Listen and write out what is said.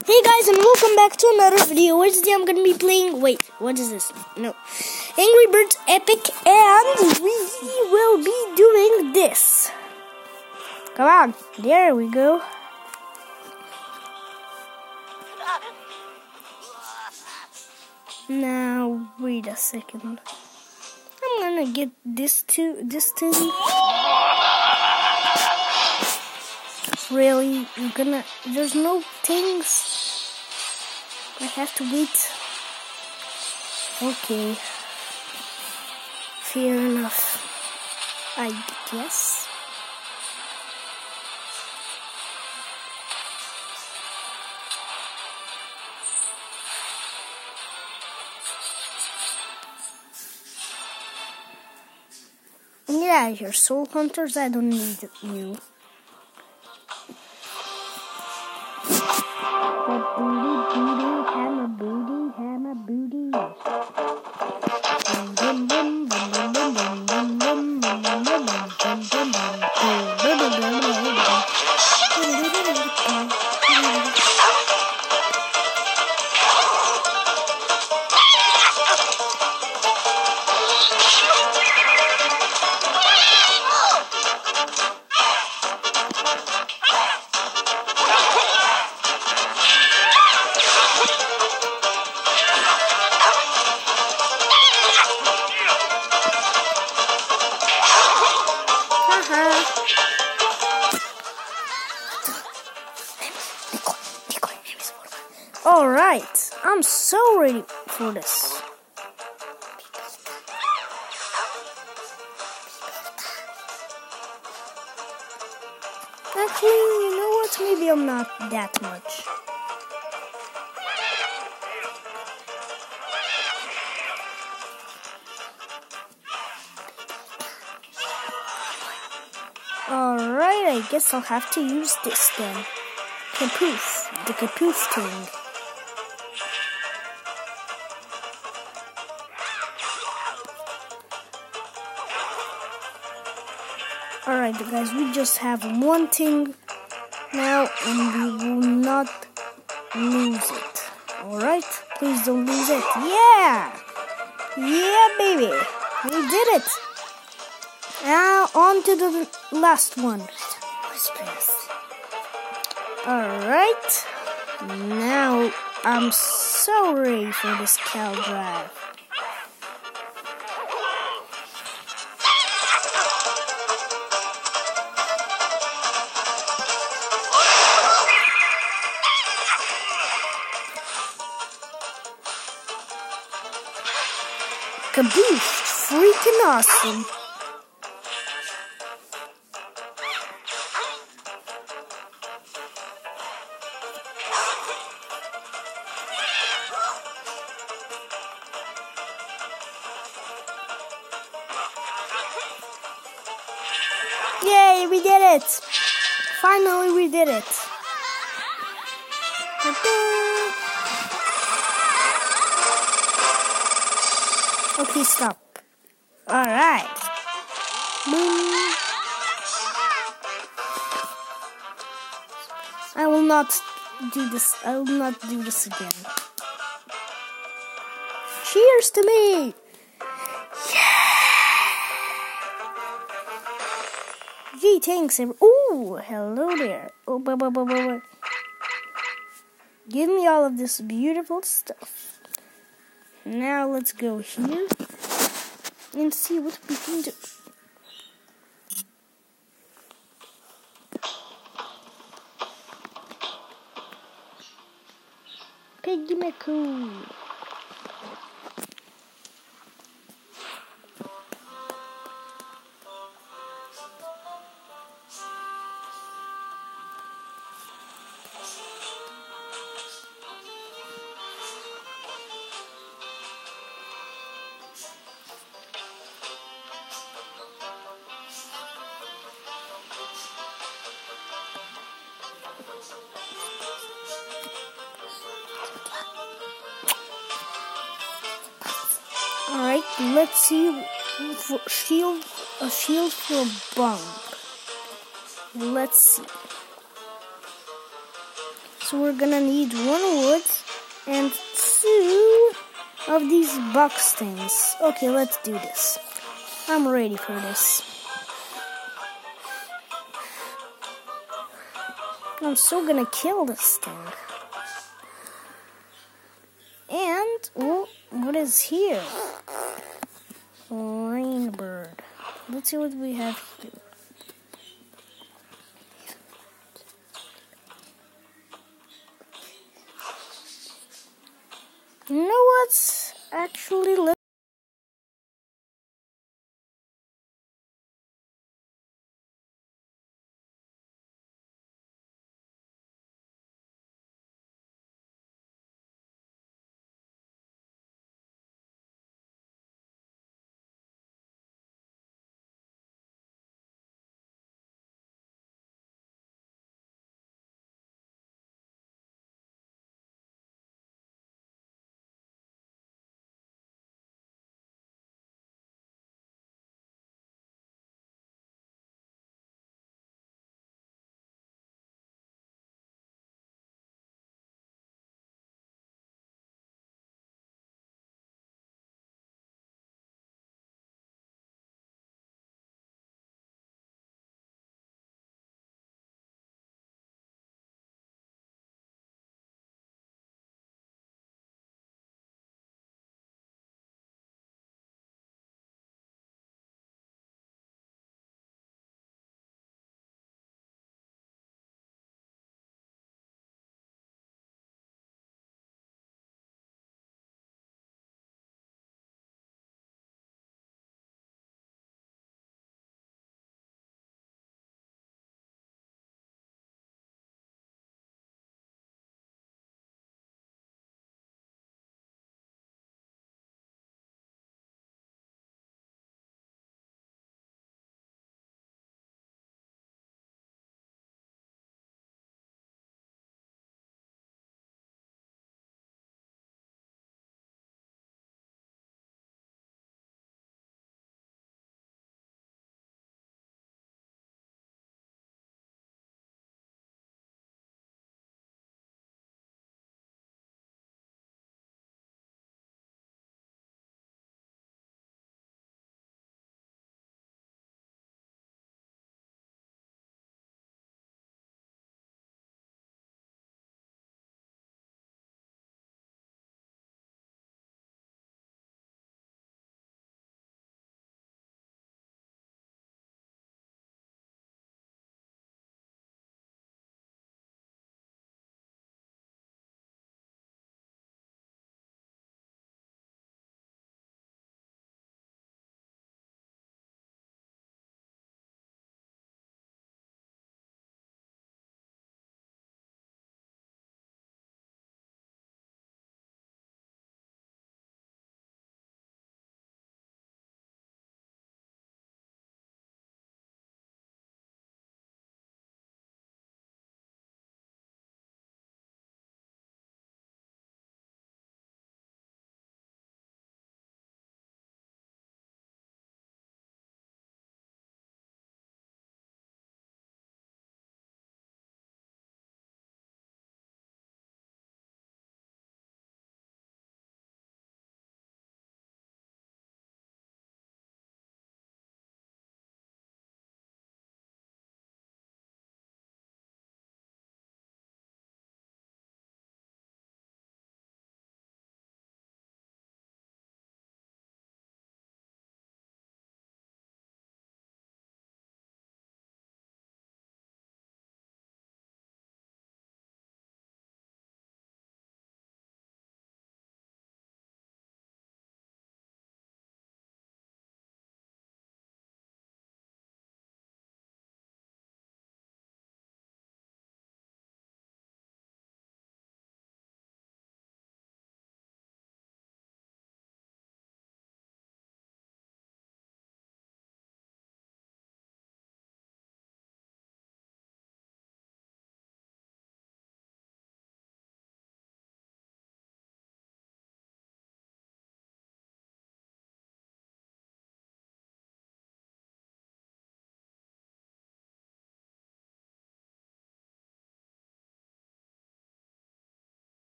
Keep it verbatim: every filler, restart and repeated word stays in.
Hey guys, and welcome back to another video. Where today I'm gonna be playing. Wait, what is this? No, Angry Birds Epic, and we will be doing this. Come on, there we go. Now wait a second. I'm gonna get this to this thing. Really, you're gonna? There's no things. I have to wait. Okay. Fair enough, I guess. Get out of here, soul hunters. I don't need you. Booty, booty, hammer, booty, hammer, booty. Bum, bum, bum, bum, bum, bum, bum, bum, bum, bum, bum, bum, bum, Alright, I'm so ready for this. Actually, you know what? Maybe I'm not that much. Alright, I guess I'll have to use this then. Caboose, the caboose thing. Alright guys, we just have one thing now and we will not lose it. Alright? Please don't lose it. Yeah! Yeah, baby! We did it! Now on to the last one. Alright. Now I'm so ready for this cow drive. Caboose, freaking awesome. Yay, we did it. Finally, we did it. Okay, stop. Alright. I will not do this. I will not do this again. Cheers to me! Yeah! Gee, thanks. Ooh, hello there. Oh, blah, blah, blah, blah, blah. Give me all of this beautiful stuff. Now let's go here and see what we can do. Piggy McCoo. Alright, let's see. For shield, a shield for a bump. Let's see. So we're gonna need one wood and two of these box things. Okay, let's do this. I'm ready for this. I'm so gonna kill this thing. And, oh, what is here? Rainbird. Let's see what we have here. You know what's actually